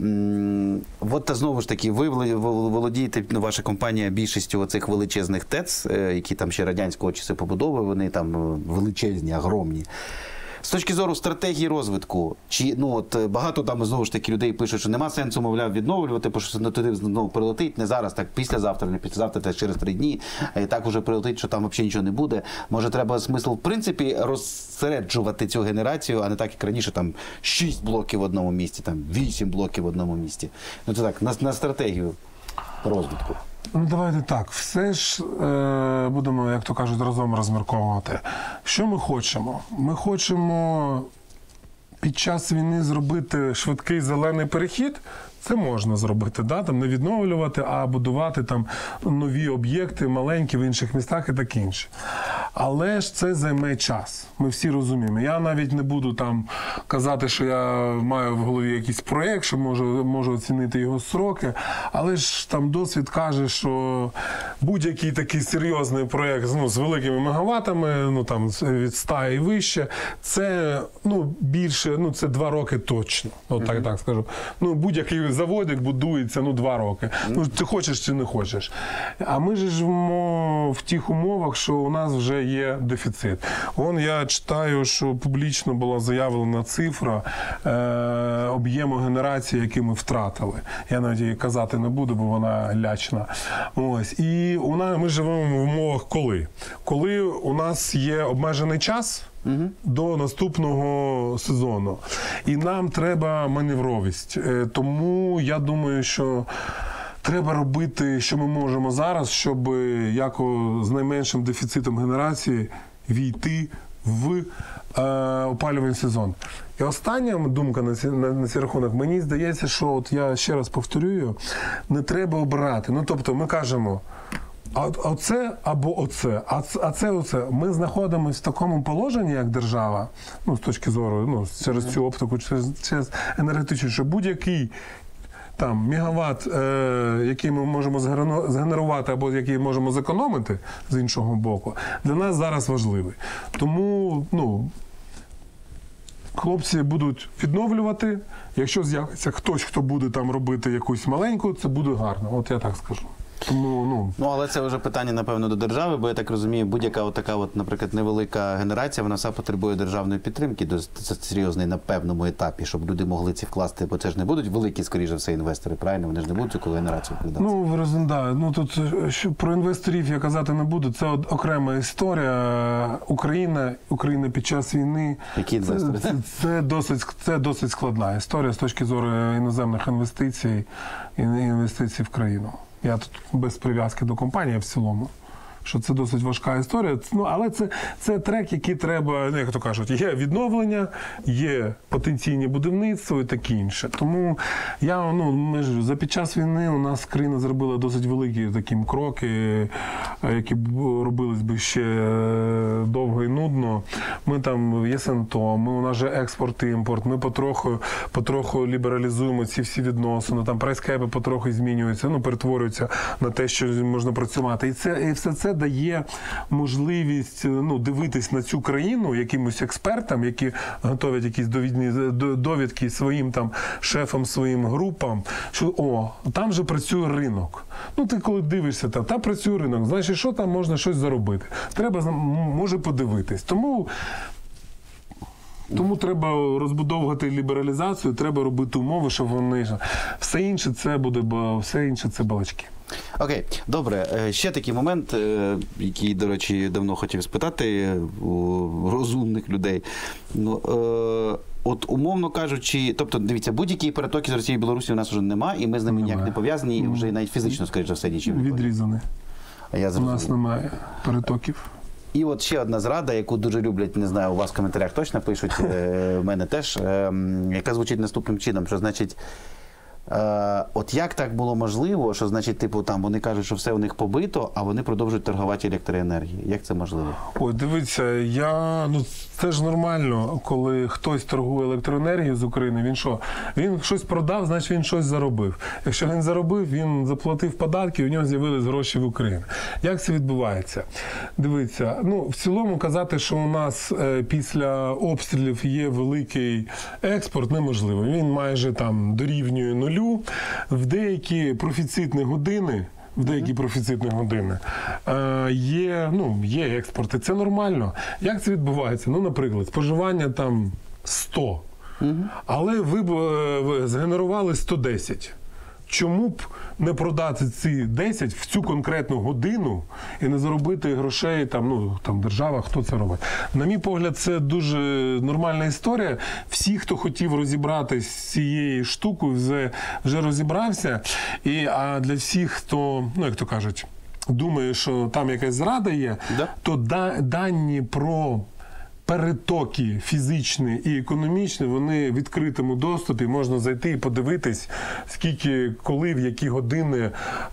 От знову ж таки, ви володієте, ваша компанія, більшістю оцих величезних ТЕЦ, які там ще радянського часу побудови, вони там величезні, огромні. З точки зору стратегії розвитку, чи, ну, от, багато там, знову ж таки, людей пишуть, що нема сенсу, мовляв, відновлювати, бо що туди знову прилетить, не зараз, так післязавтра, не післязавтра, так через 3 дні, і так уже прилетить, що там взагалі нічого не буде. Може, треба смисл, в принципі, розсереджувати цю генерацію, а не так, як раніше, там 6 блоків в одному місті, там 8 блоків в одному місті. Ну, це так, на стратегію розвитку. Ну, давайте так. Все ж будемо, як то кажуть, разом розмірковувати. Що ми хочемо? Ми хочемо під час війни зробити швидкий зелений перехід. Це можна зробити, да? Там не відновлювати, а будувати там нові об'єкти, маленькі в інших містах і таке інше. Але ж це займе час. Ми всі розуміємо. Я навіть не буду там казати, що я маю в голові якийсь проєкт, що можу оцінити його строки. Але ж там досвід каже, що будь-який такий серйозний проєкт, ну, з великими мегаваттами, ну, там, від 100 і вище, це, ну, більше, ну, це 2 роки точно. От так скажу. Ну, будь-який заводик будується, ну, 2 роки. Ну, ти хочеш чи не хочеш. А ми ж живемо в тих умовах, що у нас вже є дефіцит. Вон я читаю, що публічно була заявлена цифра об'єму генерації, які ми втратили. Я навіть її казати не буду, бо вона лячна. Ось. І ми живемо в умовах коли? Коли у нас є обмежений час, до наступного сезону. І нам треба маневровість. Тому я думаю, що треба робити, що ми можемо зараз, щоб з найменшим дефіцитом генерації війти в опалювальний сезон. І остання думка на цей рахунок. Мені здається, що, от я ще раз повторюю, не треба обирати. Ну, тобто ми кажемо, оце або оце, а це оце. Ми знаходимося в такому положенні, як держава, ну, з точки зору, ну, через цю оптику, через енергетичну, що будь-який там мегаватт, який ми можемо згенерувати або який можемо зекономити з іншого боку, для нас зараз важливий. Тому, ну, хлопці будуть відновлювати. Якщо з'явиться хтось, хто буде там робити якусь маленьку, це буде гарно. От я так скажу. Тому, ну, але це вже питання, напевно, до держави, бо я так розумію, будь-яка така, наприклад, невелика генерація, вона вся потребує державної підтримки, досить серйозної на певному етапі, щоб люди могли ці вкласти, бо це ж не будуть великі, скоріше все, інвестори, правильно? Вони ж не будуть цю генерацію придати. Ну, да. Ну, тут про інвесторів я казати не буду, це окрема історія. Україна під час війни. Які інвестори? Це досить складна історія з точки зору іноземних інвестицій і інвестицій в країну. Я тут без прив'язки до компанії в цілому, що це досить важка історія. Ну, але це трек, який треба, як то кажуть, є відновлення, є потенційні будівництво і таке інше. Тому за під час війни у нас країна зробила досить великі такі кроки, які робились би ще довго і нудно. Ми там є СНТО, у нас же експорт і імпорт, ми потроху лібералізуємо ці всі відносини, там прайскепи потроху змінюються, перетворюються на те, що можна працювати. І все це дає можливість дивитись на цю країну якимось експертам, які готовлять якісь довідки своїм там шефам, своїм групам, що там же працює ринок. Ти коли дивишся, там працює ринок, значить, що там можна щось заробити. Треба, може, подивитись. Тому треба розбудовувати лібералізацію, треба робити умови, щоб вони... Все інше це балачки. Окей, добре. Ще такий момент, який, до речі, давно хотів спитати у розумних людей. от умовно кажучи, тобто, дивіться, будь-які перетоки з Росії і Білорусі у нас вже немає, і ми з ними ніяк не пов'язані, і вже навіть фізично, скоріш за все, нічим не пов'язані. Відрізані. А я У зрозумів. нас немає перетоків. І от ще одна зрада, яку дуже люблять, не знаю, у вас в коментарях точно пишуть, в мене теж, яка звучить наступним чином, що значить, от як так було можливо, що значить, типу, там вони кажуть, що все у них побито, а вони продовжують торгувати електроенергією. Як це можливо? Ой, дивіться, це ж нормально, коли хтось торгує електроенергією з України, він що? Він щось продав, значить він щось заробив. Якщо він заробив, він заплатив податки, у нього з'явились гроші в Україні. Як це відбувається? Дивіться, в цілому казати, що у нас після обстрілів є великий експорт, неможливо. Він майже там дорівнює нулю. В деякі профіцитні години є експорт, і це нормально. Як це відбувається? Наприклад, споживання там 100, але ви згенерували 110. Чому б не продати ці 10 в цю конкретну годину і не заробити грошей, там держава, хто це робить? На мій погляд, це дуже нормальна історія. Всі, хто хотів розібратися з цією штукою, вже розібрався. А для всіх, хто, як то кажуть, думає, що там якась зрада є, то дані про перетоки фізичні і економічні, вони в відкритому доступі, можна зайти і подивитись, скільки, коли, в які години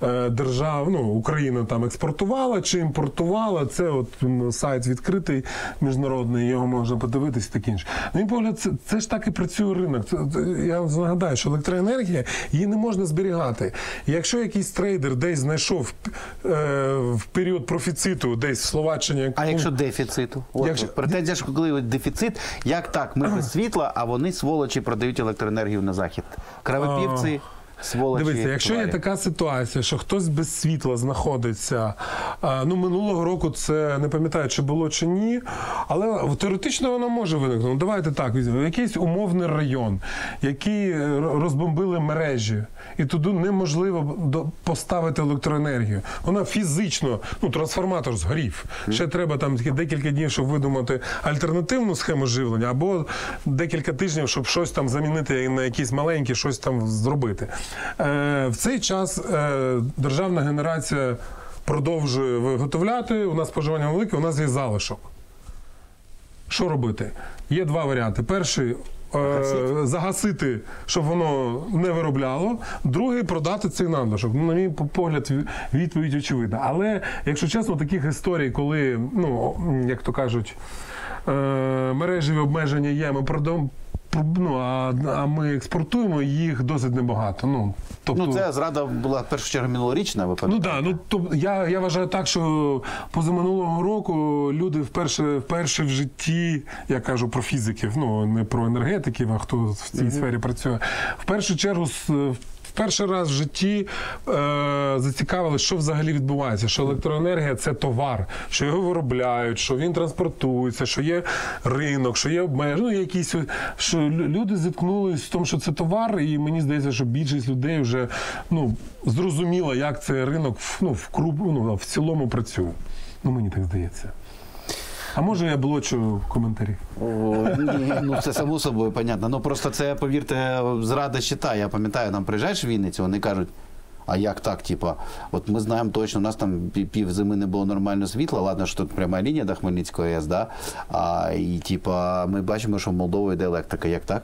Україна там експортувала чи імпортувала. Це сайт відкритий, міжнародний, його можна подивитись і таке інше. На мій погляд, це ж так і працює ринок. Я нагадаю, що електроенергія, її не можна зберігати. Якщо якийсь трейдер десь знайшов в період профіциту, десь в Словаччині... А якщо дефіциту? Претензія ж, коли дефіцит, як так? Ми без світла, а вони, сволочі, продають електроенергію на захід. Кравопівці, сволочі. Дивіться, якщо є така ситуація, що хтось без світла знаходиться, минулого року це, не пам'ятаю, чи було, чи ні, але теоретично воно може виникнути. Давайте так візьмемо. Якийсь умовний район, який розбомбили мережі, і туди неможливо поставити електроенергію. Вона фізично, трансформатор згорів. Ще треба там декілька днів, щоб видумати альтернативну схему живлення, або декілька тижнів, щоб щось там замінити на якісь маленькі, щось там зробити. В цей час державна генерація продовжує виготовляти, у нас споживання велике, у нас є залишок. Що робити? Є два варіанти. Перший – загасити, щоб воно не виробляло. Другий – продати цей надлишок. На мій погляд, відповідь очевидна. Але, якщо чесно, таких історій, коли, як то кажуть, мережеві обмеження є, ми продаємо, а ми експортуємо, їх досить небагато. Це зрада була в першу чергу минулорічна, ви пам'ятаєте? Я вважаю так, що позаминулого року люди вперше в житті, я кажу про фізиків, не про енергетиків, а хто в цій сфері працює, в першу чергу перший раз в житті зацікавилися, що взагалі відбувається, що електроенергія – це товар, що його виробляють, що він транспортується, що є ринок, що є обмеження, що люди зіткнулись в тому, що це товар, і мені здається, що більшість людей вже зрозуміла, як цей ринок в цілому працює. Мені так здається. А може я блочу коментарі? Це само собою, понятно. Просто це, повірте, зрада щита. Я пам'ятаю, нам приїжджаєш в Вінницю, вони кажуть, а як так, от ми знаємо точно, у нас там пів зими не було нормально світла, ладно, що тут пряма лінія до Хмельницького АЕС, і ми бачимо, що в Молдову йде електрика, як так?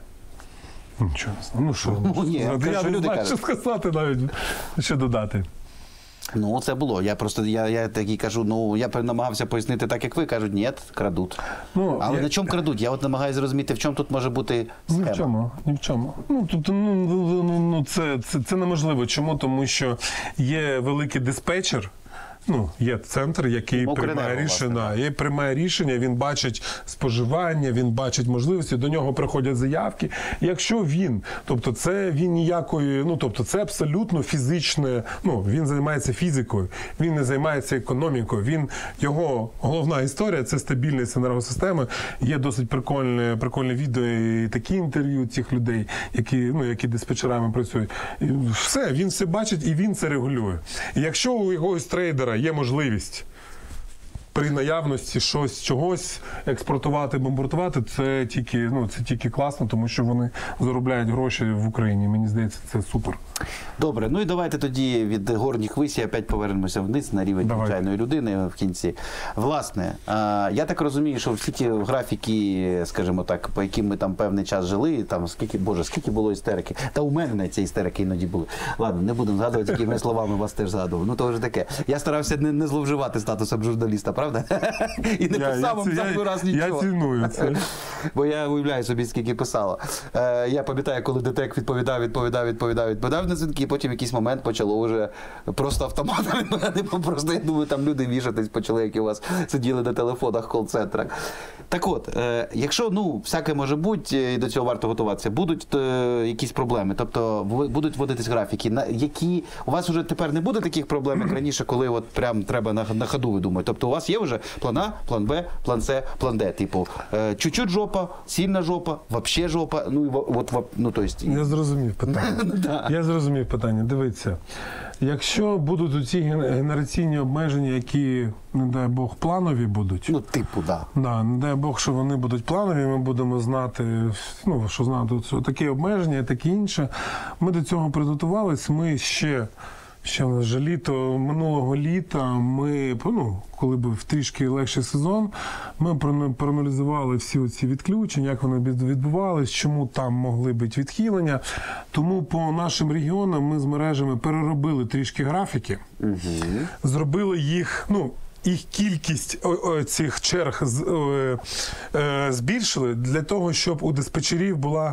Нічого. Я не знаю, що сказати навіть, що додати. Це було. Я такий кажу, я намагався пояснити так, як ви, кажуть, ні, крадуть. Але на чому крадуть? Я намагаюся зрозуміти, в чому тут може бути схема. Ні в чому. Це неможливо. Чому? Тому що є великий диспетчер, є центр, який приймає рішення, він бачить споживання, він бачить можливості, до нього приходять заявки. Якщо він це абсолютно фізичне, він займається фізикою, він не займається економікою, його головна історія – це стабільність енергосистеми. Є досить прикольне відео і такі інтерв'ю цих людей, які диспетчерами працюють. І він все бачить і він це регулює. І якщо у якогось трейдера є можливість при наявності чогось експортувати, бомбардувати, це тільки класно, тому що вони заробляють гроші в Україні. Мені здається, це супер. Добре, ну і давайте тоді від горніх висій опять повернемося вниз на рівень звичайної людини в кінці. Власне, я так розумію, що всі ті графіки, скажімо так, по яким ми там певний час жили, там скільки було істерики. Та у мене на ці істерики іноді були. Ладно, не будемо згадувати, якими словами вас теж згадував. Ну, то вже таке. Я старався не зловживати статусом журналіста, правда? І не писав вам зайвий раз нічого. Я ціную це. Бо я уявляю собі, скільки писало. Я пам'ятаю, коли ДТЕК відповідав на дзвінки, і потім в якийсь момент почало вже просто автоматом відповідати. Просто, я думаю, там люди вішатись почали, які у вас сиділи на телефонах в кол-центрах. Так от, якщо, всяке може бути, і до цього варто готуватися, будуть якісь проблеми, тобто будуть вводитись графіки, які у вас вже тепер не буде таких проблем, як раніше, коли от прям треба на ходу видумати. Тобто у вас є вже план А, план Б, план С, план Д, типу, чуть-чуть жопа, сильна жопа, вообще жопа, то есть... Я зрозумів питання. Я зрозумів питання. Дивіться, якщо будуть ці генераційні обмеження, які, не дай Бог, планові будуть. Да, не дай Бог, що вони будуть планові, ми будемо знати, що такі обмеження, таке інше. Ми до цього підготувалися, ми ще в нас минулого літа ми, коли був трішки легший сезон, ми проаналізували всі оці відключення, як вони відбувалися, чому там могли бути відхилення. Тому по нашим регіонам ми з мережами переробили трішки графіки, зробили їх, їх кількість цих черг збільшили для того, щоб у диспетчерів була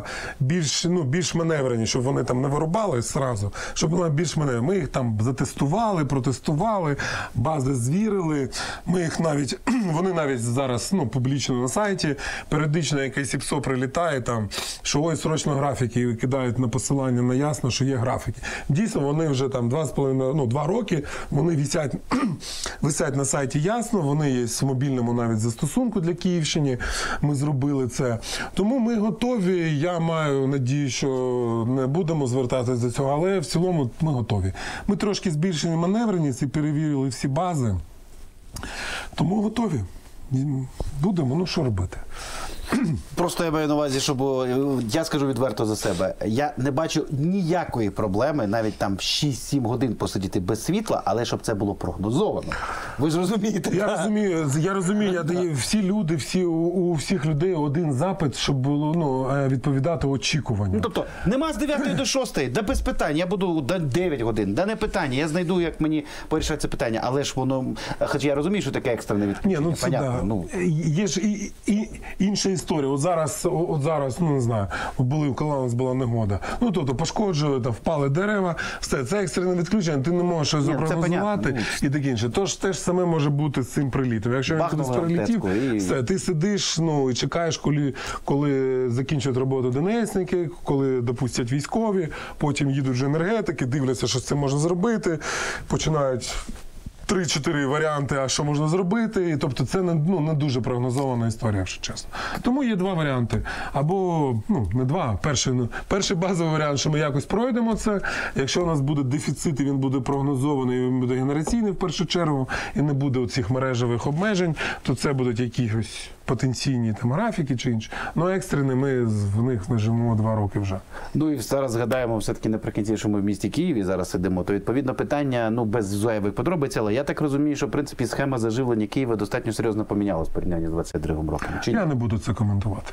більш маневрені, щоб вони там не вирубали зразу, щоб була більш маневрена. Ми їх там затестували, протестували, бази звірили. Ми їх вони навіть зараз публічно на сайті, періодично якесь ІПСО прилітає, там, що ось срочно графіки, і кидають на посилання на ясно, що є графіки. Дійсно, вони вже там 2 роки, вони висять на сайті ясно, вони є в мобільному навіть застосунку для Київщини, ми зробили це. Тому ми готові, я маю надію, що не будемо звертатися до цього, але в цілому ми готові. Ми трошки збільшили маневреність і перевірили всі бази, тому готові. Будемо, що робити. Просто я маю на увазі, щоб я скажу відверто за себе. Я не бачу ніякої проблеми навіть там 6-7 годин посидіти без світла, але щоб це було прогнозовано. Ви ж розумієте? Я розумію. Всі люди, у всіх людей один запит, щоб було відповідати очікуванню. Тобто, нема з 9 до 6, да без питань, я буду 9 годин, да не питання, я знайду, як мені порішати це питання, але ж воно, хоча я розумію, що таке екстрене відключення, понятно. Є ж інша історія. От зараз, не знаю, коли у нас була негода. Тобто пошкоджили, впали дерева, все, це екстрене відключення, ти не можеш щось запрогнозувати і таке інше. Тож те ж саме може бути з цим прилітом. Якщо він кудись прилетів, все, ти сидиш, і чекаєш, коли закінчують роботу ДНСники, коли допустять військові, потім їдуть вже енергетики, дивляться, що це можна зробити, починають 3-4 варіанти, а що можна зробити. І, тобто це не дуже прогнозована історія, якщо чесно. Тому є два варіанти. Або, не два. Перший базовий варіант, що ми якось пройдемо це. Якщо у нас буде дефіцит, і він буде прогнозований, він буде генераційний в першу чергу, і не буде оцих мережевих обмежень, то це будуть якісь потенційні графіки чи інші. Екстрені ми в них живемо 2 роки вже. І зараз згадаємо все-таки наприкінці, що ми в місті Києві зараз сидимо, то відповідно питання, без зайвих подробиць, але я так розумію, що в принципі схема заживлення Києва достатньо серйозно помінялась в порівнянні з 22-м роком. Я не буду це коментувати.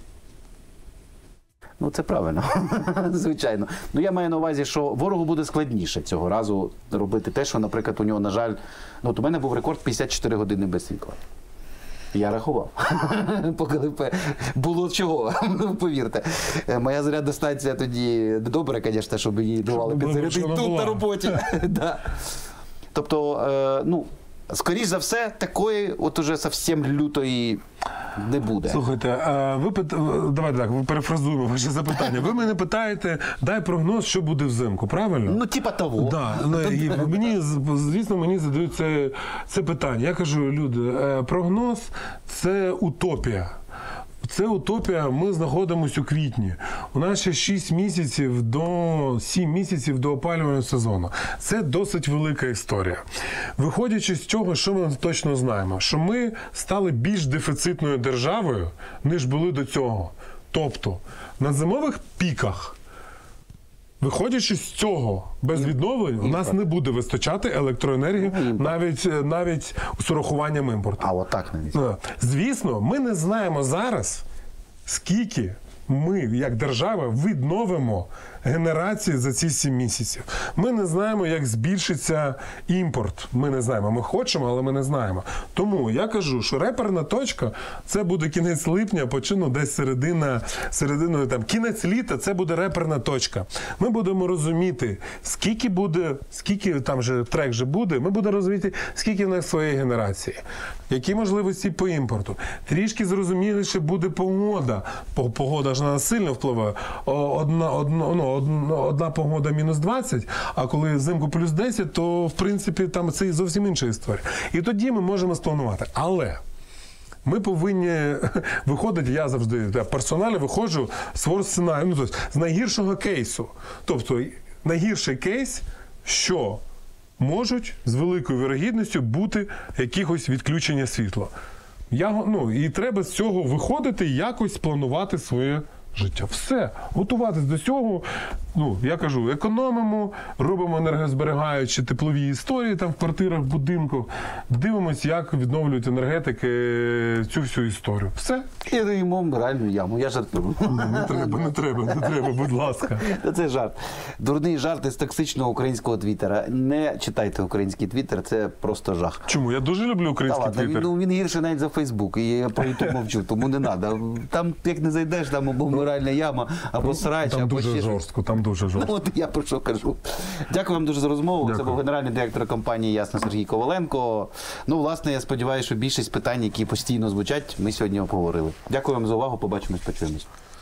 Це правильно, звичайно. Я маю на увазі, що ворогу буде складніше цього разу робити те, що, наприклад, у нього, на жаль, у мене був рекорд 54 години без світла. Я рахував. Поки було чого, повірте. Моя зарядна станція тоді добре, звісно, щоб її давали підзарядити тут на роботі. Тобто, скоріш за все, такої уже зовсім лютої не буде. Слухайте, давайте так, перефразуємо ваше запитання. Ви мене питаєте, дай прогноз, що буде взимку, правильно? Типа того. Да. Звісно, мені задають це питання. Я кажу, люди, прогноз – це утопія. Це утопія, ми знаходимося у квітні. У нас ще 7 місяців до опалювального сезону. Це досить велика історія. Виходячи з цього, що ми точно знаємо? Що ми стали більш дефіцитною державою, ніж були до цього. Тобто, на зимових піках, виходячи з цього, без відновлень, у нас не буде вистачати електроенергії навіть з урахуванням імпорту. А отак навіть. Звісно, ми не знаємо зараз, скільки ми, як держава, відновимо генерації за ці 7 місяців. Ми не знаємо, як збільшиться імпорт. Ми не знаємо. Ми хочемо, але ми не знаємо. Тому я кажу, що реперна точка – це буде кінець липня, десь серединою, кінець літа – це буде реперна точка. Ми будемо розуміти, скільки там же трек же буде, ми будемо розуміти, скільки в нас своєї генерації, які можливості по імпорту. Трішки зрозуміліше буде погода. Погода ж на нас сильно впливає. Одна погода мінус 20, а коли взимку плюс 10, то, в принципі, там це зовсім інша історія. І тоді ми можемо спланувати. Але ми повинні виходити, я завжди персонально виходжу з сценарію, тобто з найгіршого кейсу. Тобто найгірший кейс, що можуть з великою вірогідністю бути якихось відключення світла. І треба з цього виходити і якось планувати своє життя. Все. Готуватись до цього, я кажу, економимо, робимо енергозберігаючі теплові історії там в квартирах, в будинках, дивимося, як відновлюють енергетики цю всю історію. Все. Я даємо реальну яму, я жартую. Не треба, будь ласка. Це жарт. Дурний жарт із токсичного українського твіттера. Не читайте український твіттер, це просто жах. Чому? Я дуже люблю український твіттер. Він гірше навіть за Фейсбук, і я про Ютуб мовчу, тому не треба. Там, як не зайдеш, там або моральна яма, або срач, там або дуже жорстко, там дуже жорстко. От я про що кажу. Дякую вам дуже за розмову. Дякую. Це був генеральний директор компанії «Ясно» Сергій Коваленко. Власне, я сподіваюся, що більшість питань, які постійно звучать, ми сьогодні обговорили. Дякую вам за увагу, побачимось, почуємось.